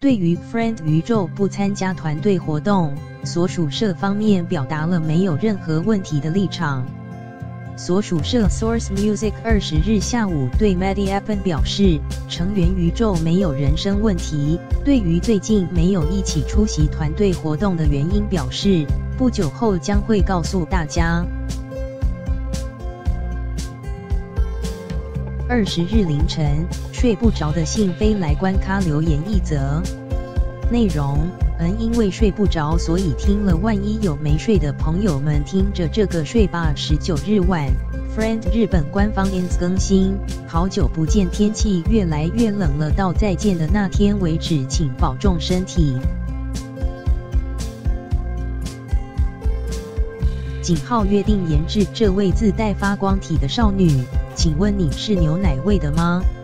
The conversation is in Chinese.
对于 Friend 宇宙不参加团队活动，所属社方面表达了没有任何问题的立场。所属社 Source Music 20日下午对 Mediapan 表示，成员宇宙没有人身问题。对于最近没有一起出席团队活动的原因表示，不久后将会告诉大家。20日凌晨，睡不着的信飞来观咖留言一则，内容因为睡不着，所以听了。万一有没睡的朋友们，听着这个睡吧。19日晚 ，Friend 日本官方 ins 更新，好久不见，天气越来越冷了，到再见的那天为止，请保重身体。井号约定研制这位自带发光体的少女，请问你是牛奶味的吗？